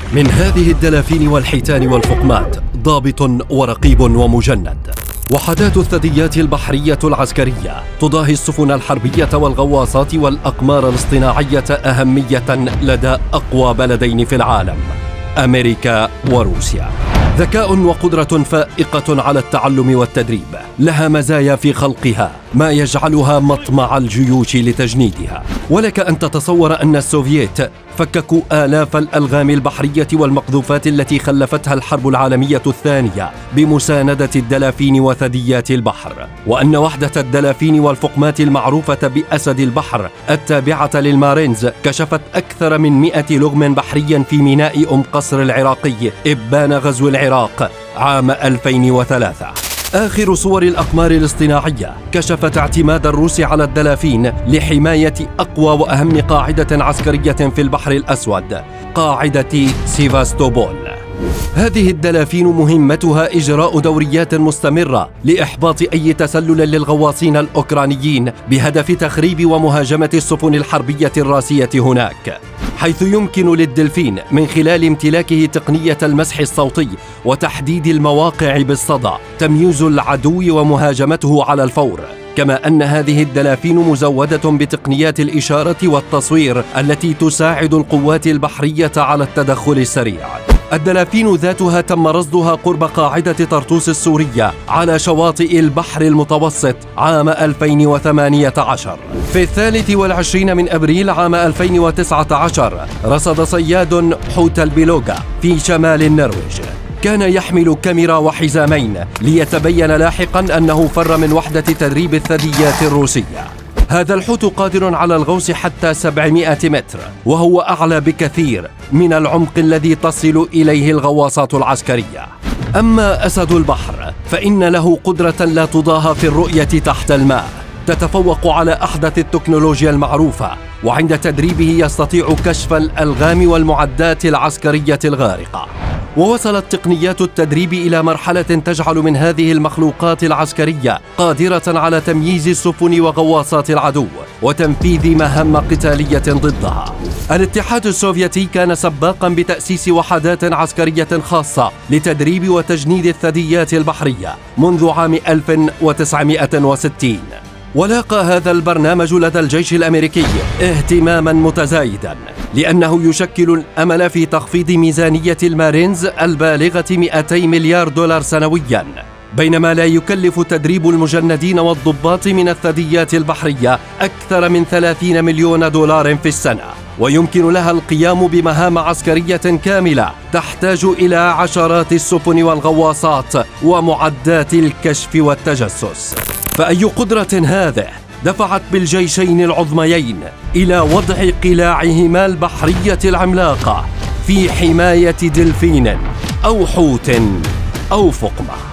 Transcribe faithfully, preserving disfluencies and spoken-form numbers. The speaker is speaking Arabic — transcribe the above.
من هذه الدلافين والحيتان والفقمات ضابط ورقيب ومجند. وحدات الثدييات البحرية العسكرية تضاهي السفن الحربية والغواصات والأقمار الاصطناعية أهمية لدى أقوى بلدين في العالم، أمريكا وروسيا. ذكاء وقدرة فائقة على التعلم والتدريب، لها مزايا في خلقها ما يجعلها مطمع الجيوش لتجنيدها. ولك أن تتصور أن السوفييت فككوا آلاف الألغام البحرية والمقذوفات التي خلفتها الحرب العالمية الثانية بمساندة الدلافين وثدييات البحر، وأن وحدة الدلافين والفقمات المعروفة بأسد البحر التابعة للمارينز كشفت أكثر من مئة لغم بحري في ميناء أم قصر العراقي إبان غزو العراق عام ألفين وثلاثة. آخر صور الأقمار الاصطناعية كشفت اعتماد الروس على الدلافين لحماية أقوى وأهم قاعدة عسكرية في البحر الأسود، قاعدة سيفاستوبول. هذه الدلافين مهمتها إجراء دوريات مستمرة لإحباط أي تسلل للغواصين الأوكرانيين بهدف تخريب ومهاجمة السفن الحربية الراسية هناك، حيث يمكن للدلفين من خلال امتلاكه تقنية المسح الصوتي وتحديد المواقع بالصدى تمييز العدو ومهاجمته على الفور. كما أن هذه الدلافين مزودة بتقنيات الإشارة والتصوير التي تساعد القوات البحرية على التدخل السريع. الدلافين ذاتها تم رصدها قرب قاعدة طرطوس السورية على شواطئ البحر المتوسط عام ألفين وثمانية عشر. في الثالث والعشرين من أبريل عام ألفين وتسعة عشر رصد صياد حوت البيلوغا في شمال النرويج. كان يحمل كاميرا وحزامين ليتبين لاحقا أنه فر من وحدة تدريب الثدييات الروسية. هذا الحوت قادر على الغوص حتى سبعمئة متر، وهو أعلى بكثير من العمق الذي تصل إليه الغواصات العسكرية. أما أسد البحر فإن له قدرة لا تضاهى في الرؤية تحت الماء، تتفوق على أحدث التكنولوجيا المعروفة، وعند تدريبه يستطيع كشف الألغام والمعدات العسكرية الغارقة. ووصلت تقنيات التدريب إلى مرحلة تجعل من هذه المخلوقات العسكرية قادرة على تمييز السفن وغواصات العدو وتنفيذ مهام قتالية ضدها. الاتحاد السوفيتي كان سباقا بتأسيس وحدات عسكرية خاصة لتدريب وتجنيد الثدييات البحرية منذ عام ألف وتسعمئة وستين. ولاقى هذا البرنامج لدى الجيش الأمريكي اهتماما متزايدا، لأنه يشكل الأمل في تخفيض ميزانية المارينز البالغة مئتي مليار دولار سنويا، بينما لا يكلف تدريب المجندين والضباط من الثدييات البحرية أكثر من ثلاثين مليون دولار في السنة، ويمكن لها القيام بمهام عسكرية كاملة تحتاج إلى عشرات السفن والغواصات ومعدات الكشف والتجسس. فأي قدرة هذه دفعت بالجيشين العظميين إلى وضع قلاعهما البحرية العملاقة في حماية دلفين أو حوت أو فقمة.